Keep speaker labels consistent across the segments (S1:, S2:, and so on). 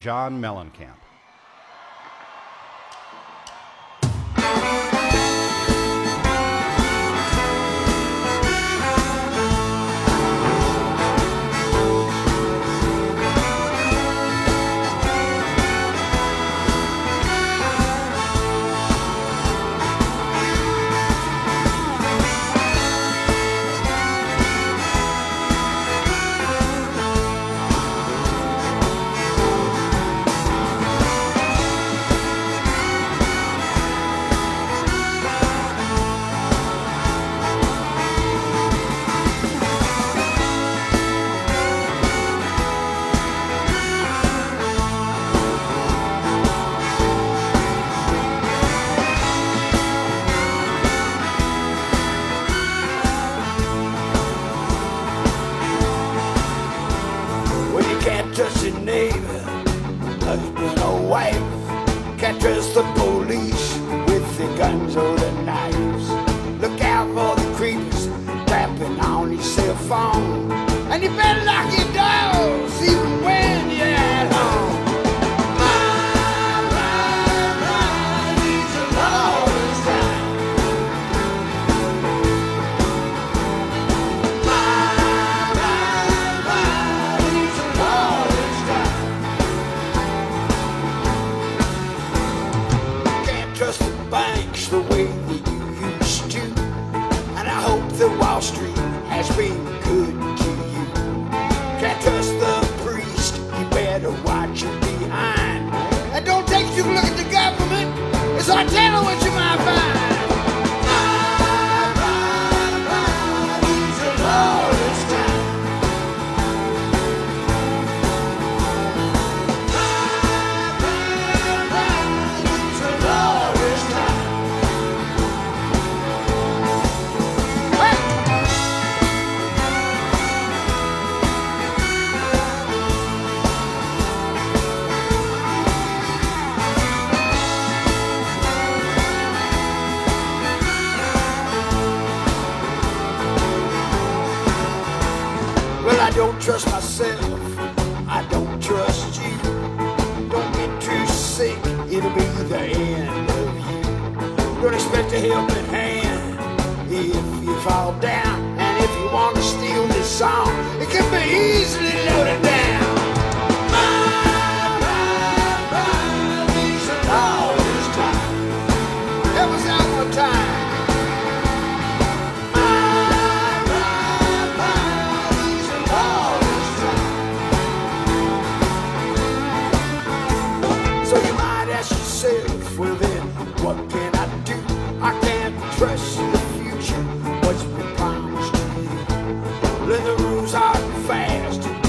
S1: John Mellencamp.
S2: Trust your neighbor, husband or wife. Can't trust the police with the guns or the knives. Look out for the creepers tapping on your cell phone. And you better lock your doors even when you're at home. My needs a lawless time. My needs a lawless time. Can't trust the banks the way that you used to. And I hope that Wall Street has been good to you. Can't trust the priest, you better watch your behind. And don't take too look at the government, it's hard telling what you might find. My needs a lawless time. My needs a lawless time. Hey! Well, I don't trust myself, I don't trust you. Don't get too sick, it'll be the end of you. Don't expect a helping hand if you fall down. And if you want to steal this song, it can be easily loaded down. My needs a lawless time. Help us out one time. So you might ask yourself, well then, what can I do? I can't trust the future, what's been promised to you. Well, the rules are fast.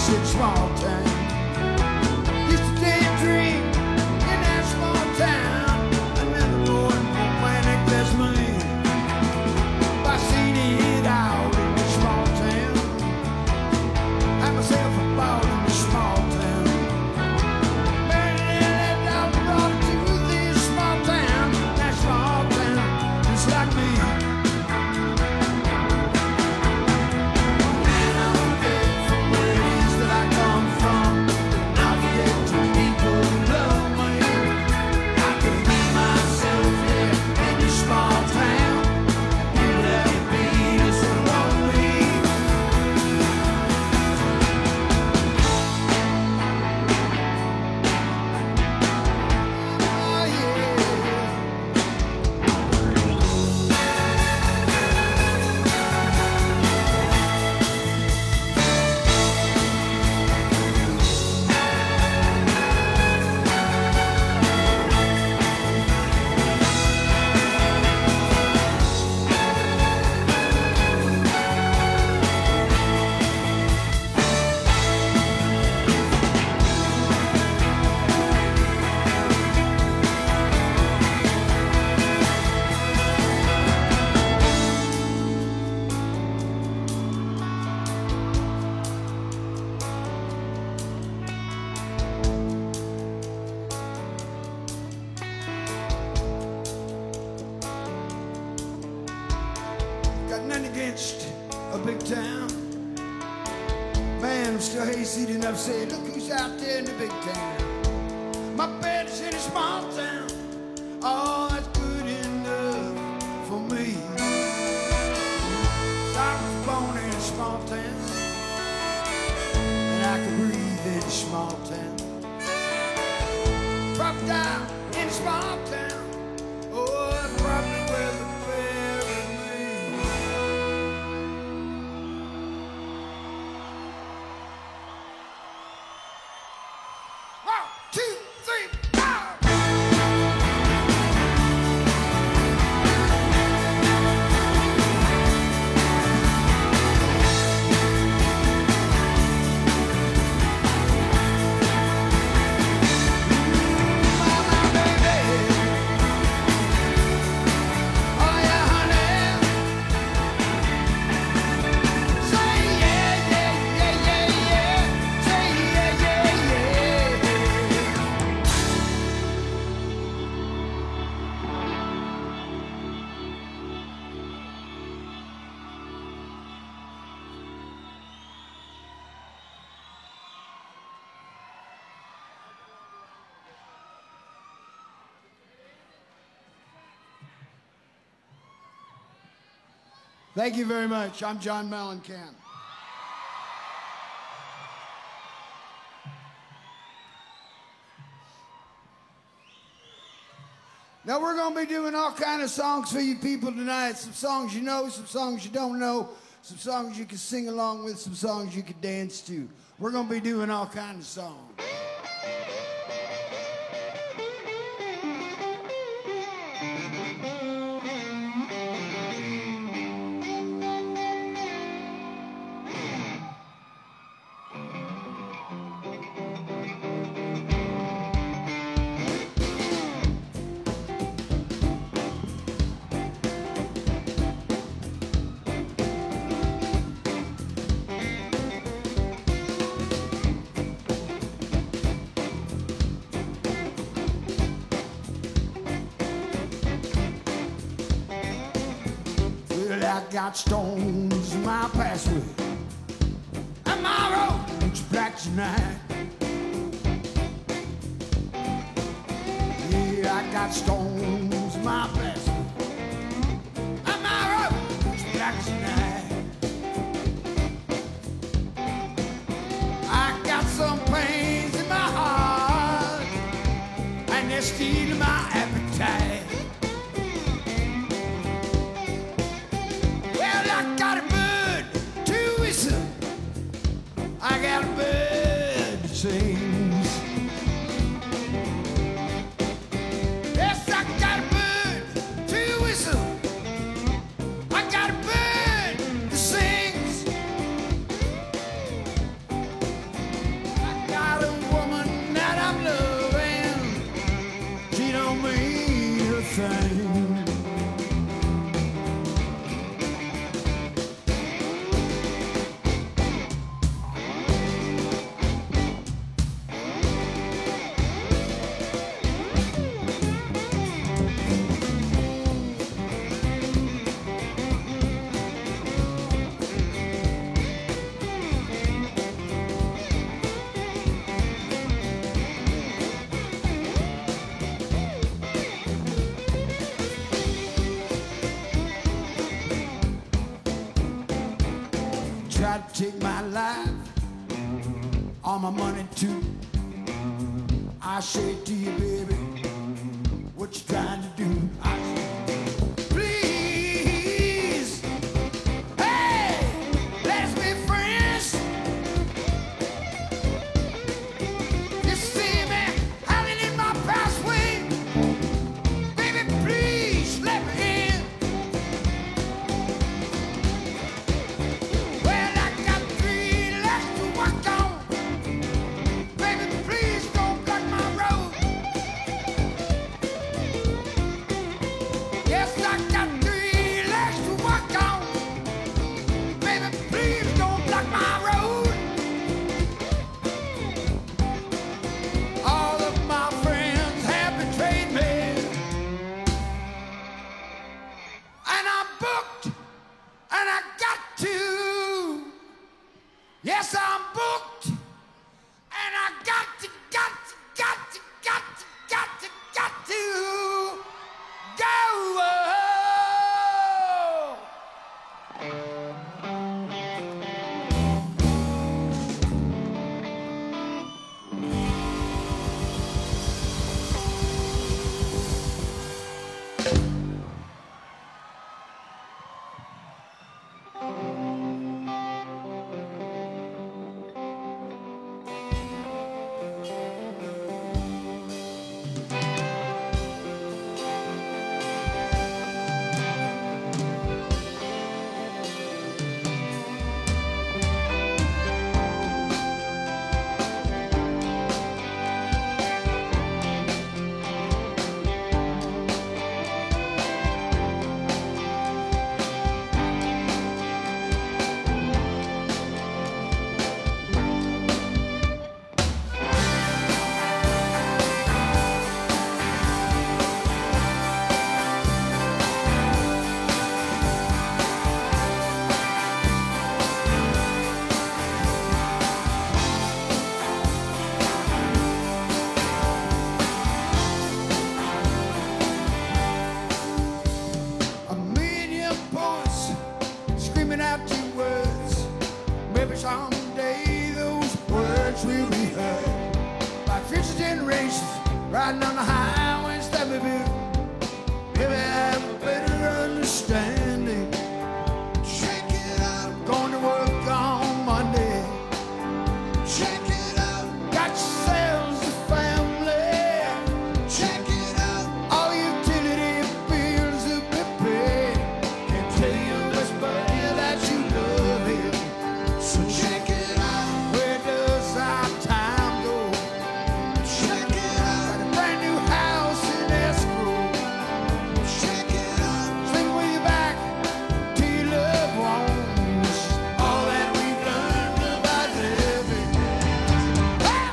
S2: in small town. Used to daydream in that small town. Another boy, romantic best man. I seen it out in the small town. Had myself a ball in the small town. Man, I brought it to this small town. That small town, just like me. Nothing against a big town. Man, I'm still hayseed enough to say, look who's out there in the big town. My bed's in a small town. Oh, that's good enough for me. So I was born in a small town, and I could breathe in a small town. Dropped down in a small town. Oh, that's probably where the Thank you very much. I'm John Mellencamp. Now we're going to be doing all kind of songs for you people tonight. Some songs you know, some songs you don't know, some songs you can sing along with, some songs you can dance to. We're going to be doing all kind of songs. I got stones in my passway, and my road's black tonight. Yeah, I got stones in my passway, and my road's black tonight. I got some pains in my heart, and they're stealing my appetite. I got a bird that sings. Yes, I got a bird to whistle. I got a bird that sings. tried to take my life, all my money too. I say to you, baby, what you trying to do? I say, please, hey, let's be friends. You see me hiding in my pathway, baby, please let me in. Well, I got 3 legs to walk on, baby, please don't block my road. Yes, I got 3 legs to walk on, baby, please don't block my road. All of my friends have betrayed me, and I'm booked, and I got to. Yes, I'm booked, and I got to go. A million poets screaming out your words. Maybe someday those words will be heard by future generations riding on the highways that we built. Maybe have a better understanding. Check it out. Going to work on Monday. Check it out. Got yourselves a family. Check it out. All utility bills have been paid. Can't tell you this, buddy, that you love him. So check it out. Where does our time go? Check it out. Got a brand new house in escrow. Check it out. Sling with you back to your loved ones. All that we've learned about living. Hey!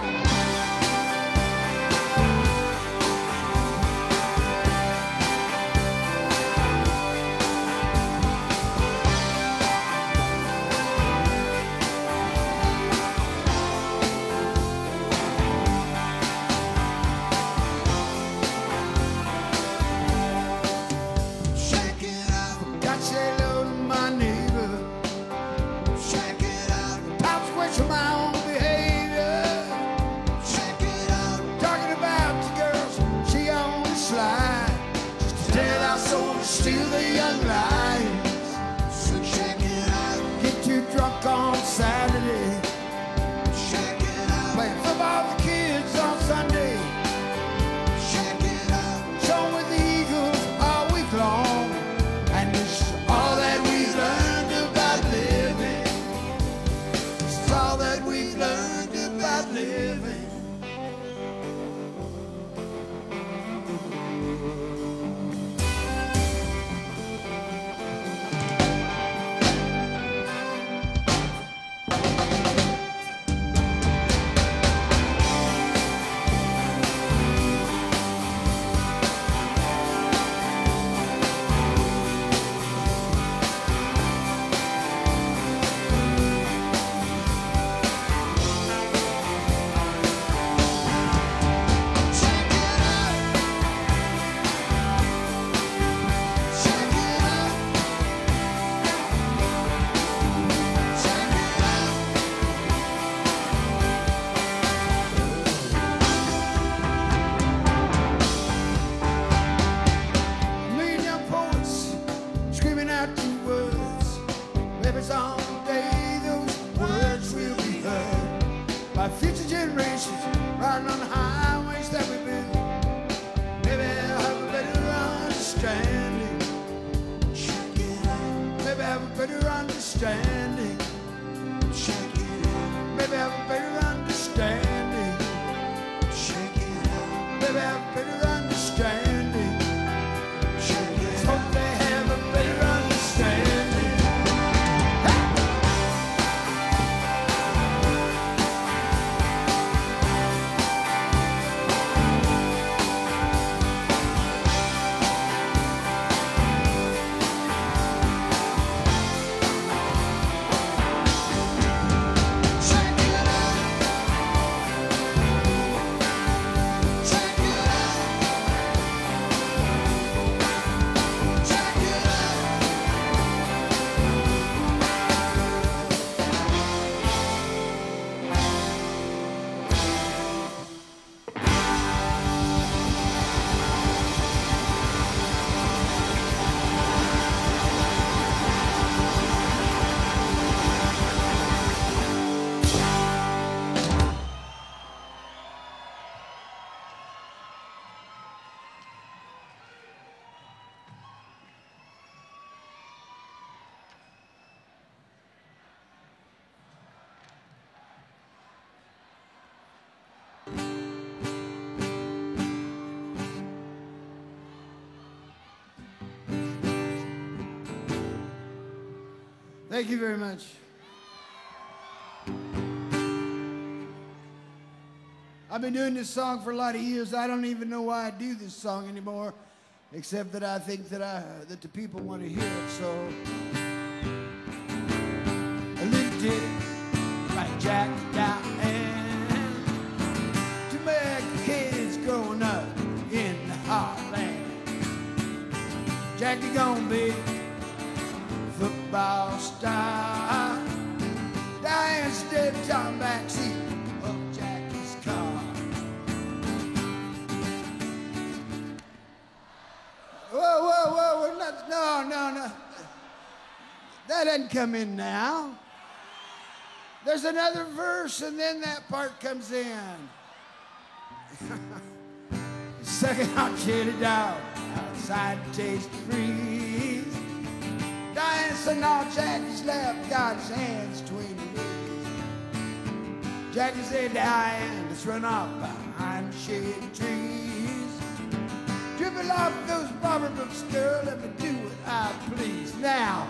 S2: Check it out. Got to say hello to my neighbor. Check it out. Tops question my own behavior. Check it out. Talking about the girls she on the slide, just to tell our soul to steal the young lions. So check it out. Get too drunk on Saturday. Check it out. Playing football with the kids on Sunday. Check it out. Show with the Eagles all week long. And this is all that we've learned about living. This is all that we've learned about living. by future generations riding on the highways that we build. Maybe I'll have a better understanding. Check it out. Maybe I'll have a better understanding. Check it out. Maybe I'll have a better understanding. Check it out. Maybe I'll have a better understanding. Check it out. Hope they have a better understanding. Thank you very much. I've been doing this song for a lot of years. I don't even know why I do this song anymore, except that I think that the people want to hear it. So a little ditty by Jack Diane to make kids growing up in the heartland. Jackie gonna be football star. Diane stepped on backseat of Jackie's car. Whoa, we're not, no. That doesn't come in now. There's another verse and then that part comes in. Sucking on chili dog outside the taste freeze. Diane sitting on Jackie's lap, got his hands between the knees. Jackie said, Diane, let's run off behind the shade trees. Dribbling off those barber books, girl, let me do what I please. Now,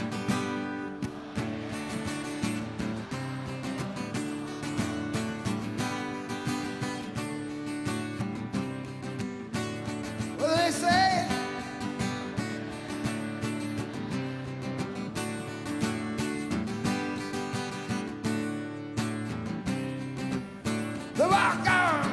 S2: well, they say the walk on.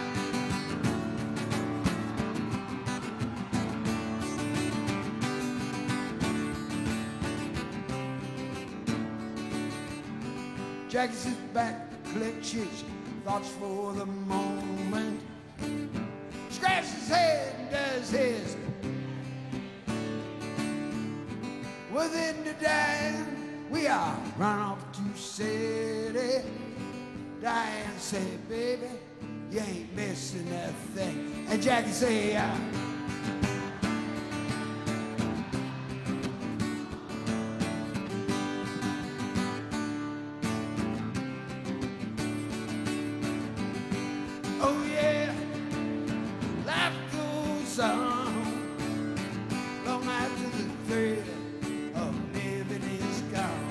S2: Jackie sits back, clenches thoughts for the moment. Scratches his head and does his within the dime. We are run off to city. Diane said, baby, you ain't missing a thing. And Jackie say, oh yeah, life goes on long after the thrill of living is gone.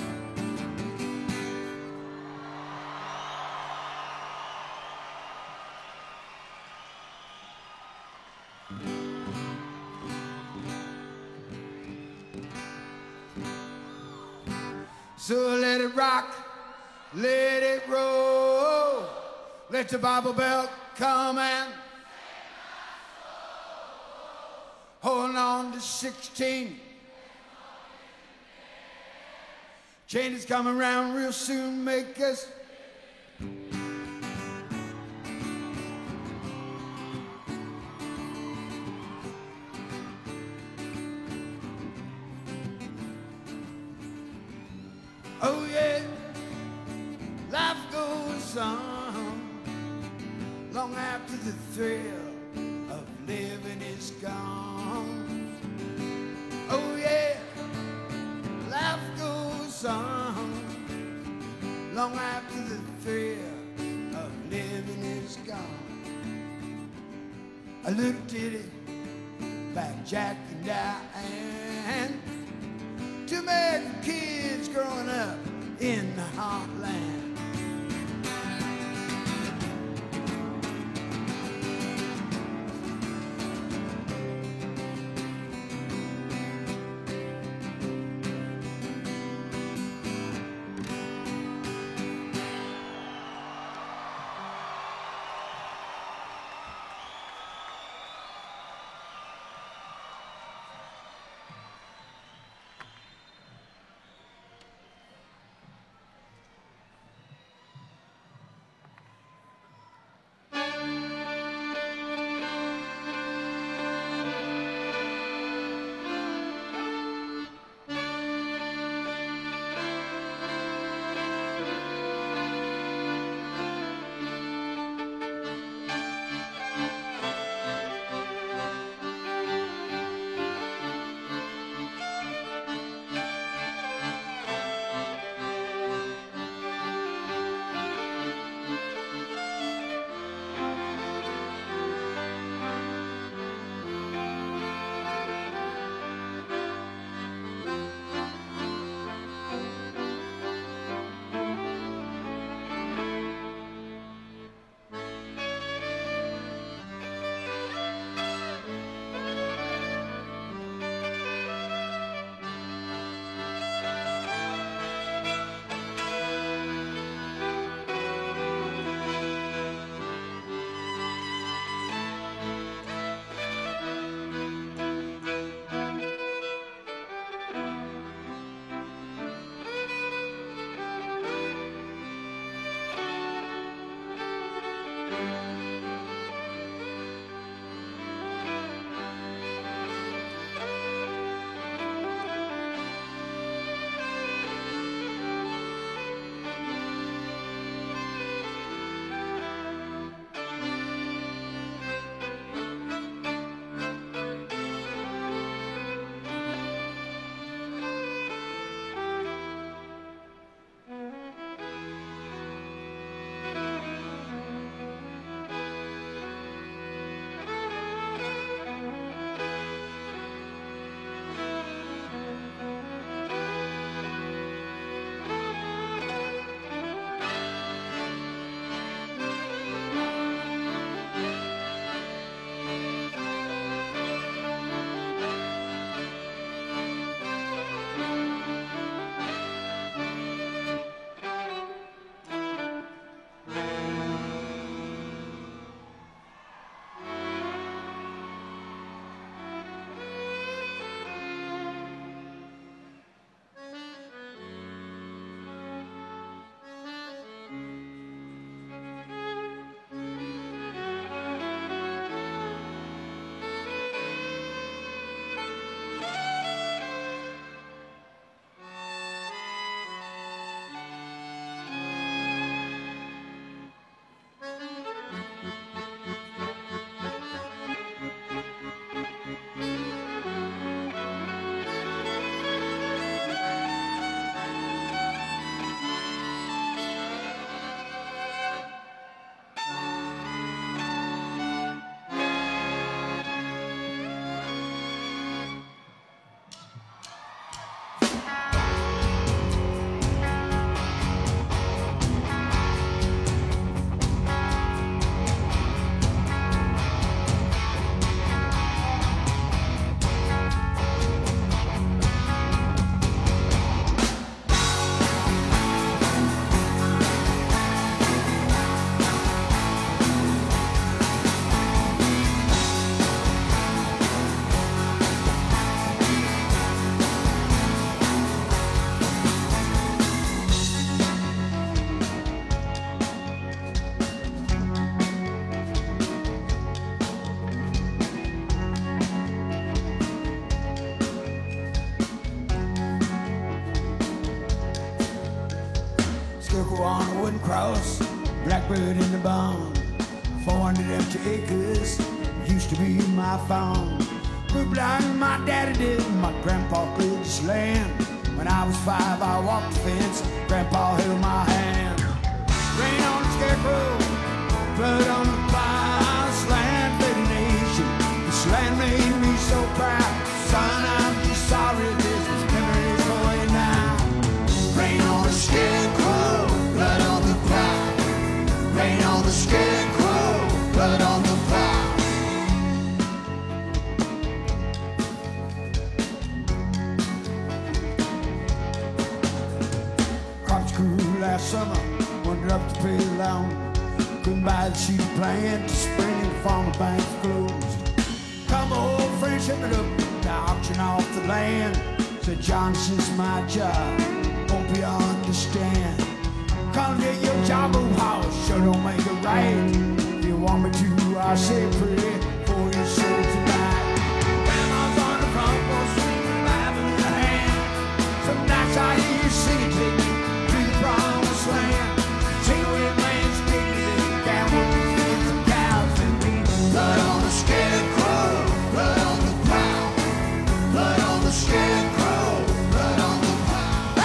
S2: So let it rock, let it roll, let the Bible Belt come and hold on to 16. Chain is coming around real soon, make us oh yeah, life goes song long after the thrill of living is gone. Oh yeah, life goes on long after the thrill of living is gone. A little ditty by Jack and Diane, two American kids growing up in the heartland.
S1: on a wooden cross
S2: blackbird in the barn. 400 empty acres used to be my farm. Grew blind, my daddy did, my grandpa cleared this land. When I was 5, I walked the fence, grandpa held my hand. Rain on the scarecrow, blood on the plow, this land fed a nation. This land made me so proud. Son, I'm just sorry this is memories for you now. Rain on the scarecrow, blood on the plow. Rain on the scarecrow, blood on the plow. Crops grew last summer, wandered up to pay the loan. Couldn't buy the sheet of plant, the spring and the farmer banks closed. Come old friend, ship it up to auction off the land. Said John, this is my job, hope you understand. Come get your job, oh house, sure don't make it right. If you want me to, I say pretty for your soul tonight. Grandma's on the front porch, swinging Bible in her hand. Some nights I hear you singing, take me to the promised land. Take away man's dignity, gambles, and some cows and me. Blood on the scarecrow, blood on the plow. Blood on the scarecrow, blood on the plow.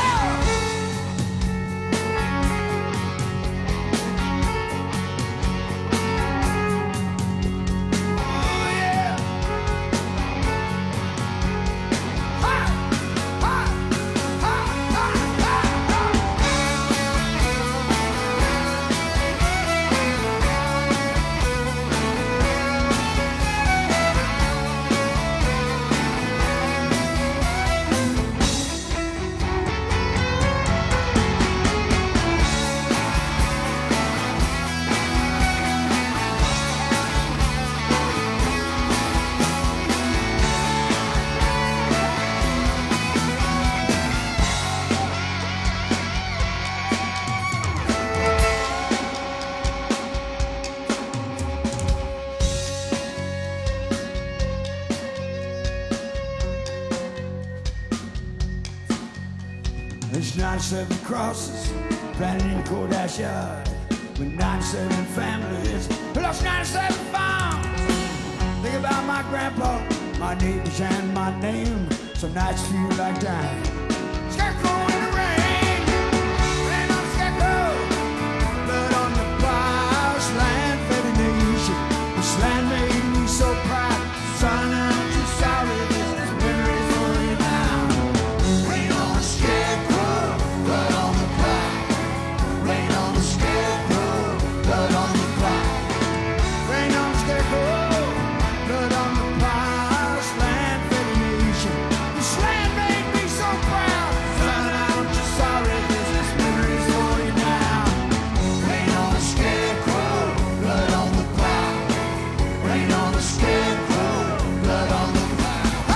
S2: There's 97 crosses planted in Kodash Yard with 97 families who lost 97 farms. Think about my grandpa, my neighbors, and my name. Some nights feel like dying. Scarecrow in the rain, rain on the scarecrow, blood on the plow. This land fed a nation. This land made me so proud. Son, I'm too sorry. This is memories for you now. Rain on the scarecrow, blood on the plow. Rain on the scarecrow, blood on the plow. Rain on the scarecrow, blood on the plow. This land fed a nation. This land made me so proud. Son, I'm just sorry. This is memories for you now. Rain on the scarecrow, blood on the plow. Rain on the scarecrow, blood on the plow.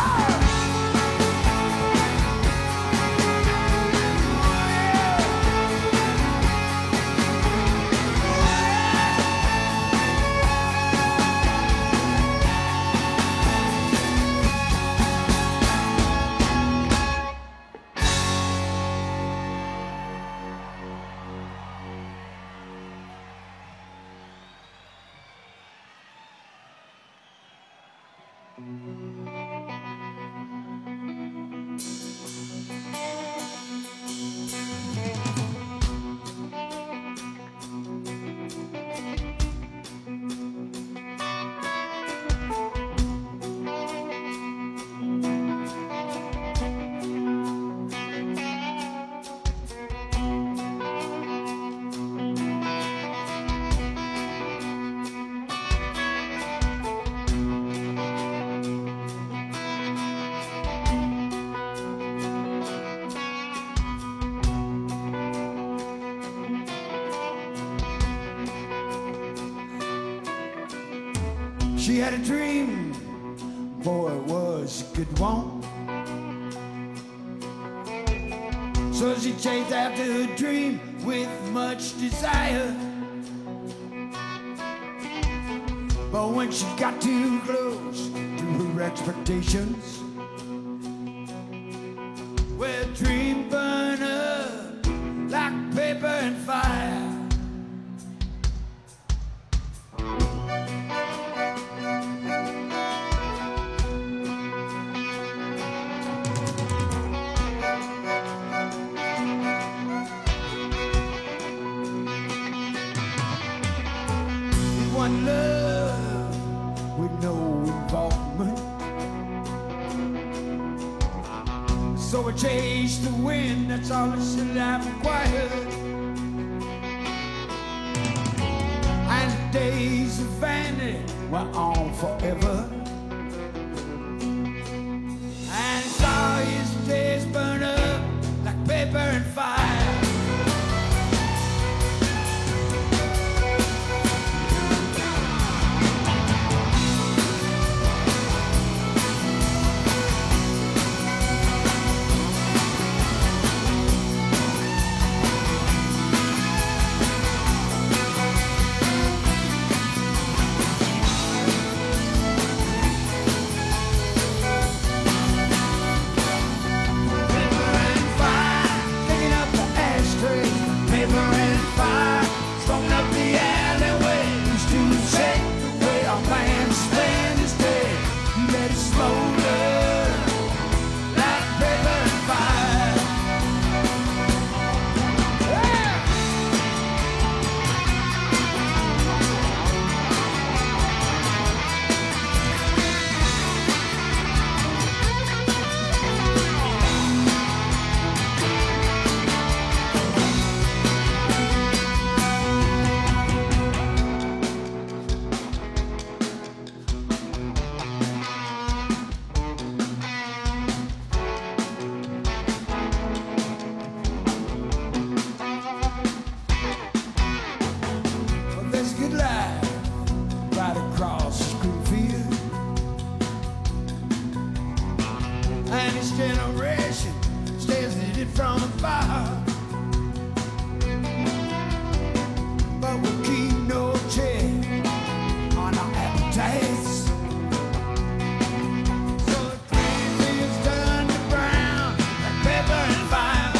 S2: She had a dream, boy, it was a good one. So she chased after her dream with much desire. But when she got too close to her expectations, well, dream burned up like paper and fire. one love with no involvement. So I chased the wind, that's all I said I required. And the days of vanity were on forever. And I saw his days burn up like paper and fire. Generation stares at it from afar, but we'll keep no check on our appetites. So the crazy is turned to brown like pepper and fire.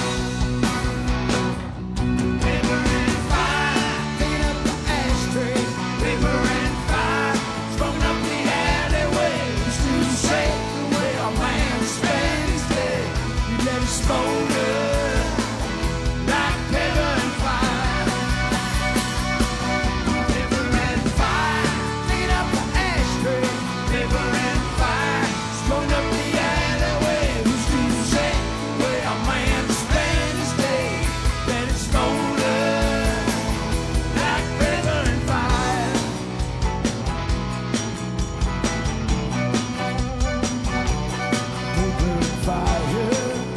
S2: Paper and fire, taking up the ashtrays. Paper and fire, sprung up the alleyways to shake the way our man spent. Let it smolder like paper and fire. Paper and fire, taking up the ashtray. Paper and fire, sprung up the alleyway. Who's to say where a man spent his day? Let it smolder like paper and fire. Paper and fire.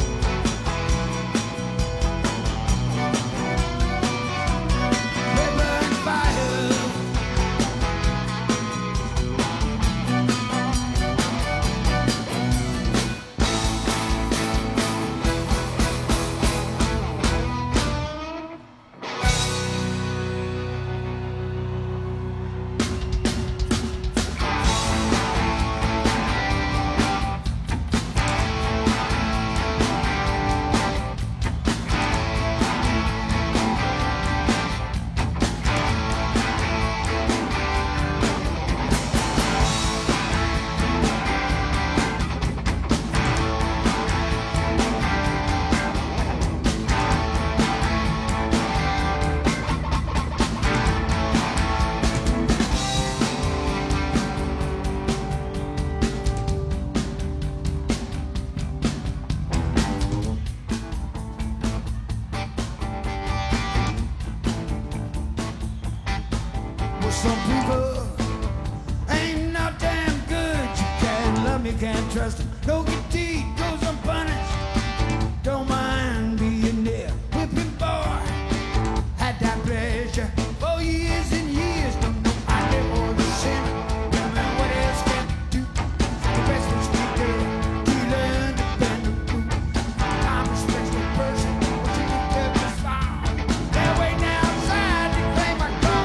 S2: Some people ain't no damn good. You can't love me, can't trust them. Don't get deed goes unpunished. Don't mind being there. Whipping boy, had that pleasure for years and years. Don't know I live or the sin. Tell me what else can do. The best was we did. Dealer, independent group. I'm a special person. What you can tell me is fine. They're waiting outside to claim my car.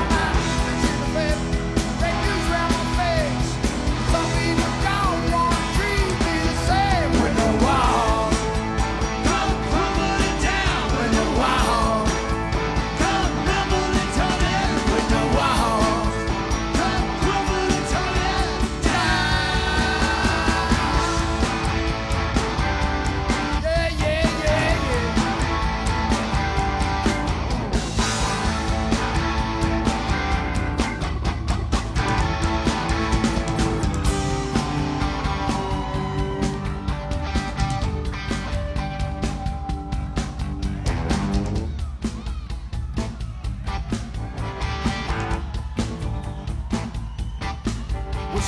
S2: They use around my face. Some people don't want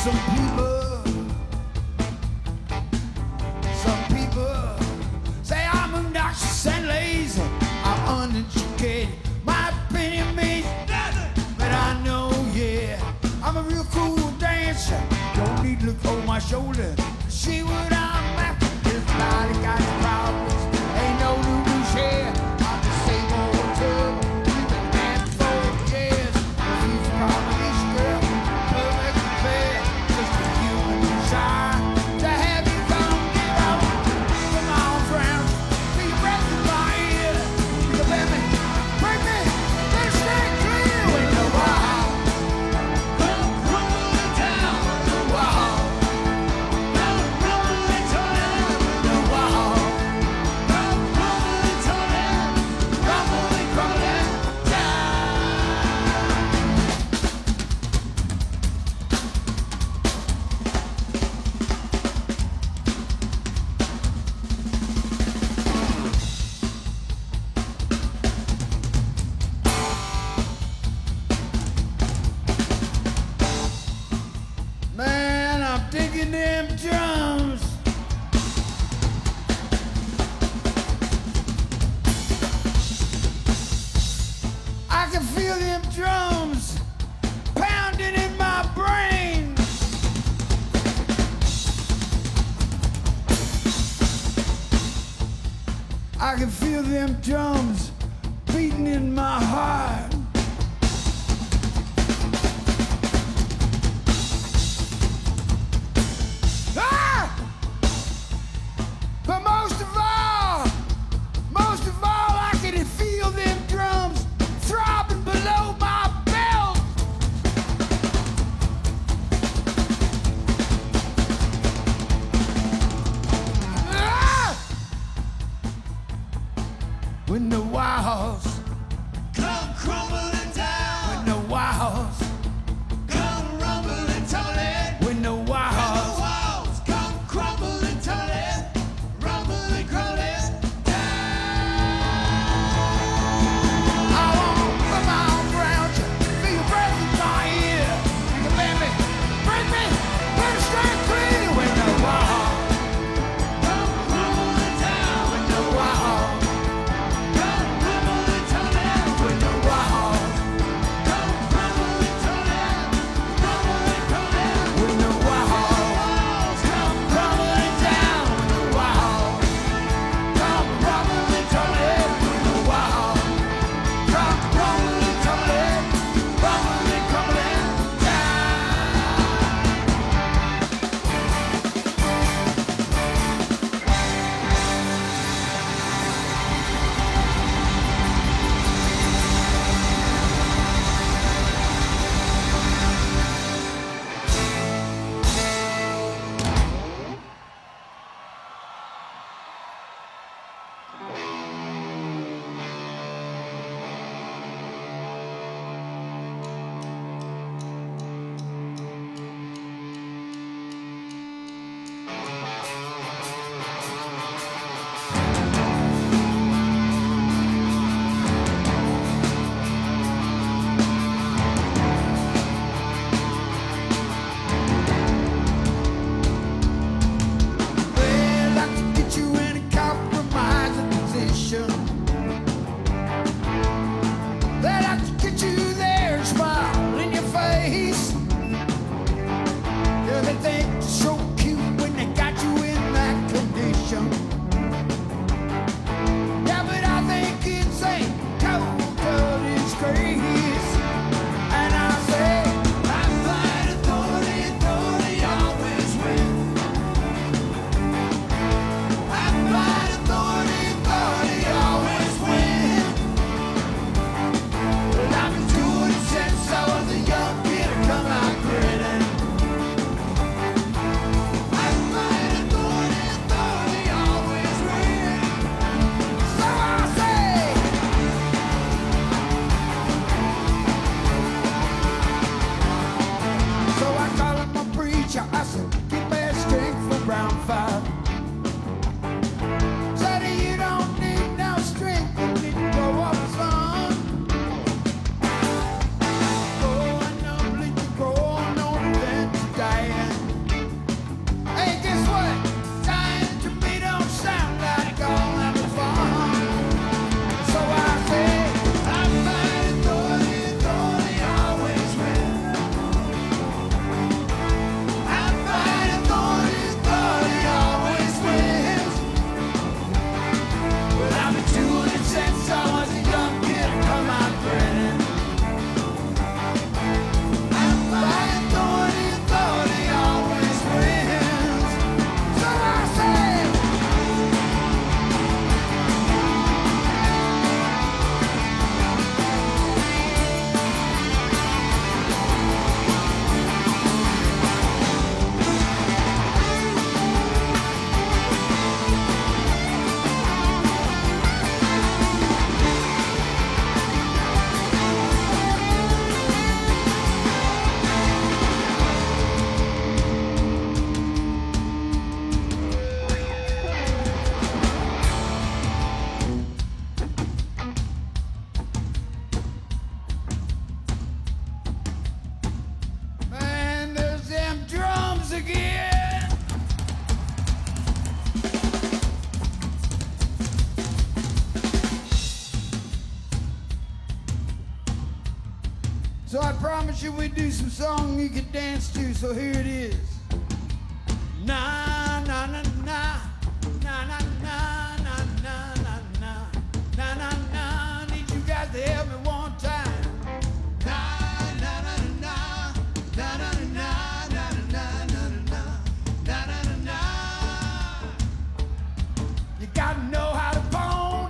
S2: Some people say I'm obnoxious and lazy. I'm uneducated. My opinion means nothing. But I know, yeah, I'm a real cool dancer. Don't need to look over my shoulder to see what I'm after. Everybody got problems. Ain't no news here. I'm the same old tub. We've been married for years. She's probably this girl. Perfect fair. Just a human desire to have you come get out. Come on, friends. Feel your breath in my ear. You can let me, break me, then stay clear. When the wild come crumbling down, the wild come crumbling down, the wild come crumbling down, crumbling down. Man, I'm digging them drums. I can feel them drums pounding in my brain. I can feel them drums beating in my heart. Ah! But most of all, I can feel them drums throbbing below my belt. Ah! When the walls come crumbling down, when the walls come rumbling, tumbling, when the walls come crumbling, tumbling, rumbling, crumbling down. I wanna put my arms around you, feel your breath in my ear. You can bend me, break me, let it stand clear. When the walls come crumbling down, when the walls come crumbling, tumbling, when the walls So I promise you we'd do some song you could dance to, so here it is. Na na na na na na na na na na na na na na. Need you guys to help me one time. Na na na na na na na na na na na na na na. You gotta know how to pony.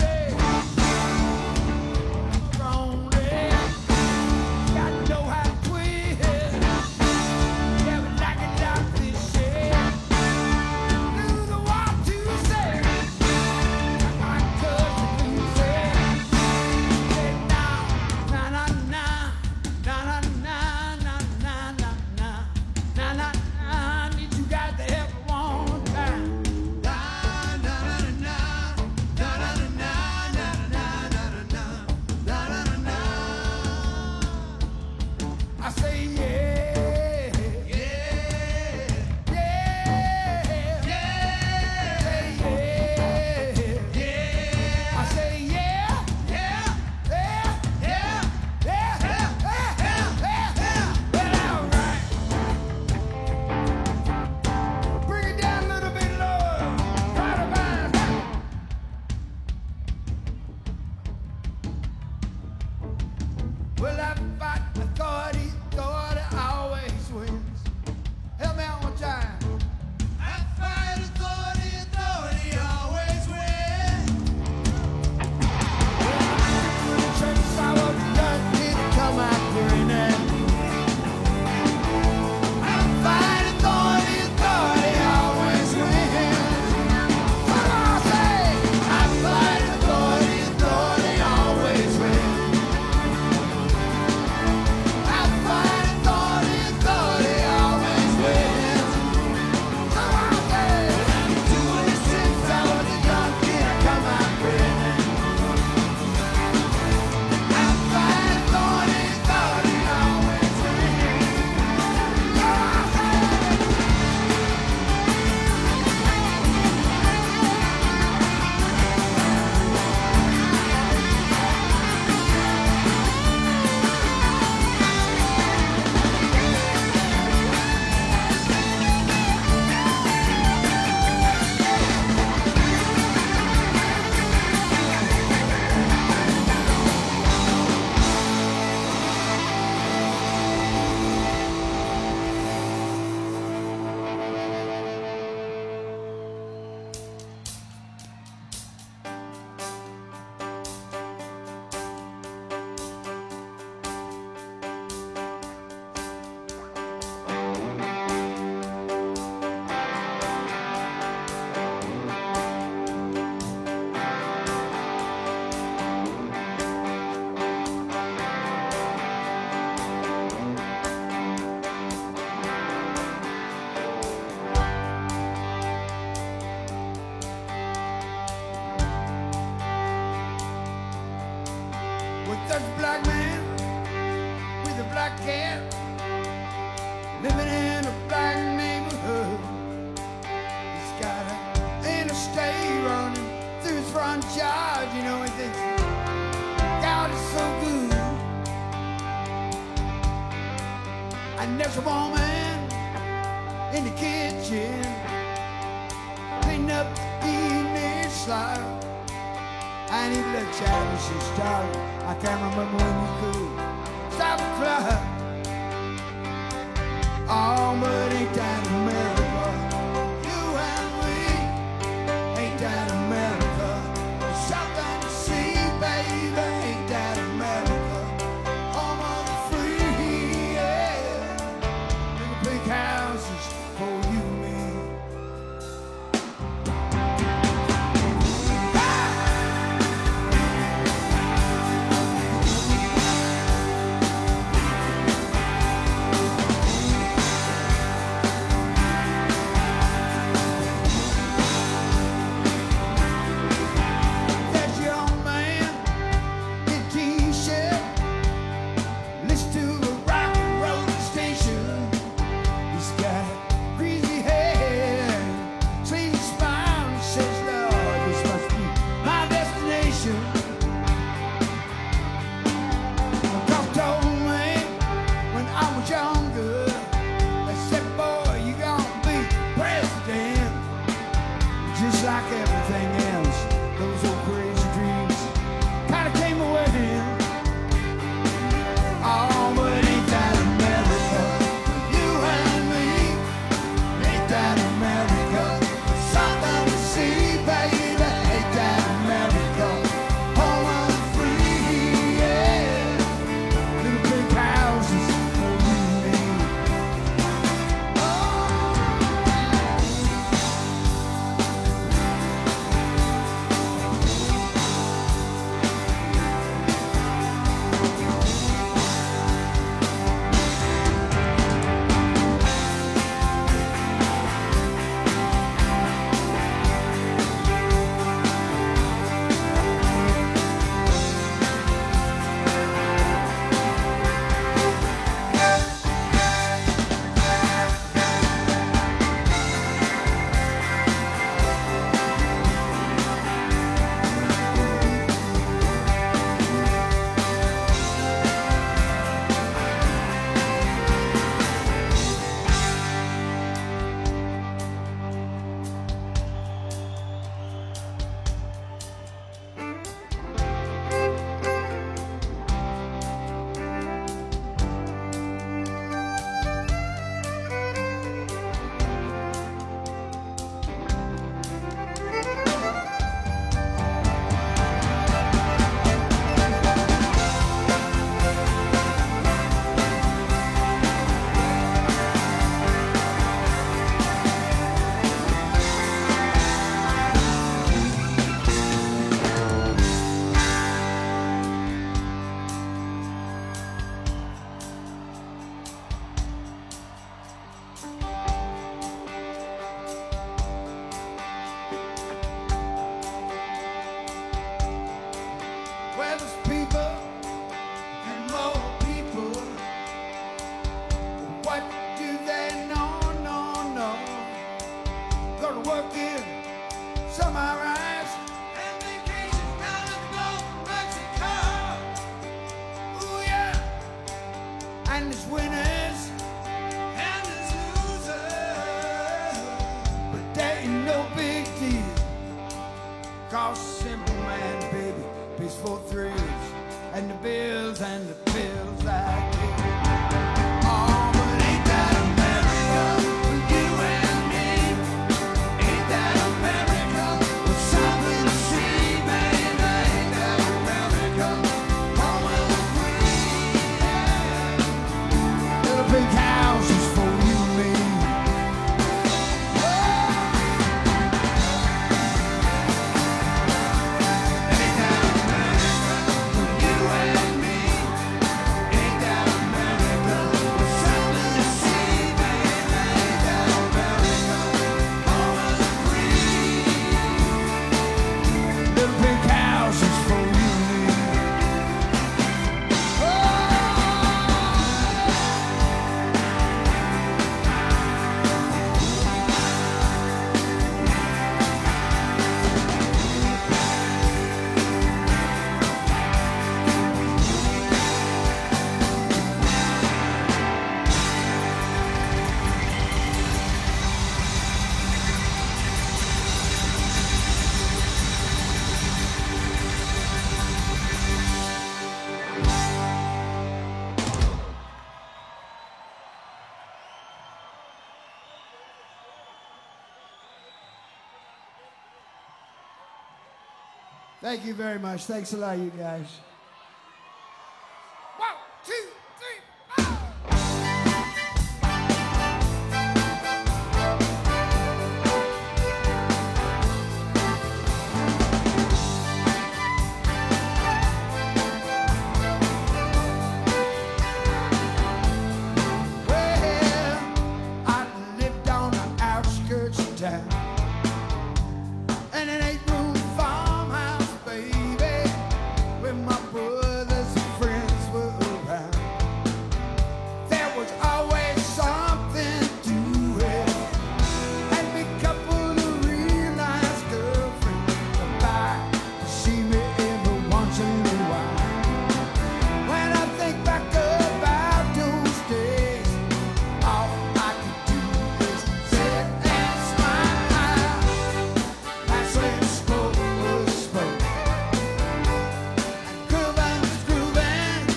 S2: Well, I fight authority, authority always wins. Help me out one time. I fight authority, authority always wins. Well, when the church saw what the done did come out grinning. I fight authority, authority always wins. What do I say? I fight authority, authority always wins. There's a black man with a black cat living in a black neighborhood. He's got an interstate running through his front yard. You know, he thinks God is so good. And there's a woman in the kitchen cleaning up the evening slide. And he looks at her and says, darling, I can't remember when you could stop the clock. Oh, but ain't that America? You and me, ain't that America? There's something to see, baby, ain't that America? Home of the free, yeah. Little big houses for you and me. and there's winners and there's losers, but that ain't no big deal, 'cause simple man, baby, pays for thrills and the bills I get. Oh, but ain't that America for you and me? Ain't that America with something to see, man? Ain't that America home of the free? Little big houses for you and me. Ain't that America for you and me? Ain't that America with something to see, man? Ain't that America home of the free? Little big houses for you and me. Thank you very much. Thanks a lot, you guys. 1, 2, 3, 4. Well, I lived on the outskirts of town, and it ain't room farmhouse, baby, where my brothers and friends were around. There was always something to it, and a couple of real nice girlfriends come by to see me every once in a while. When I think back about those days, all I could do is sit and smile. That's when smoke was smoke, and grooving was grooving,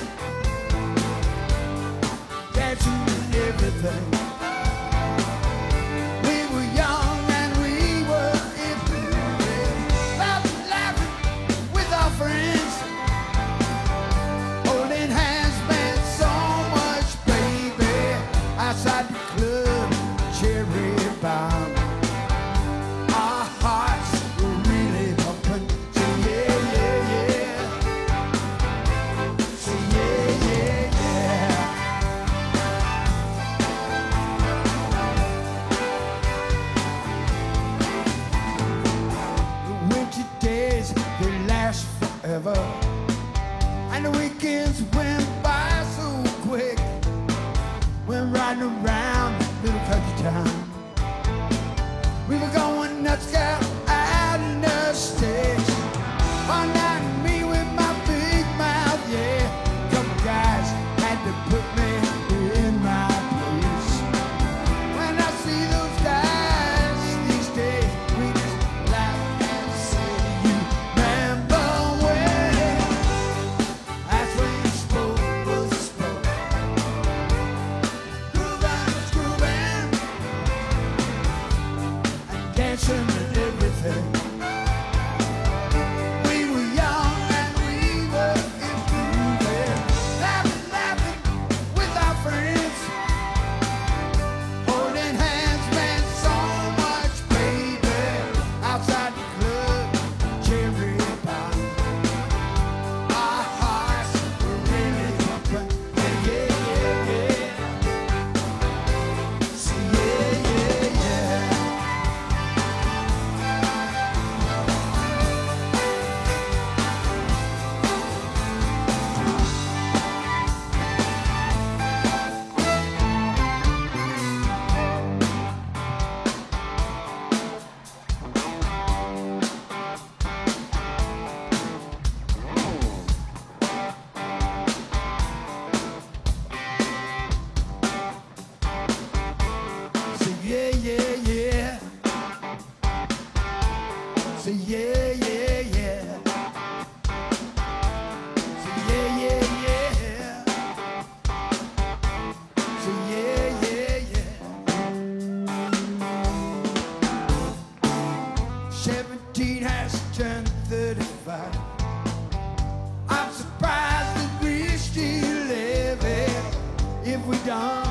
S2: dancing and everything. We were young and we were improving, laughing with our friends, holding hands meant so much, baby, outside the club, cherry bomb. Our hearts were really pumping. Say yeah, yeah, yeah. Say yeah, yeah, yeah. The winter days, they last forever, and the weekends went by so quick. We're riding around little country town. We were going nuts, girl, out in the sticks. One night, me with my big mouth, yeah. Couple guys had to put me in my place. When I see those guys these days, we just laugh and say, you remember when? That's when you spoke gone.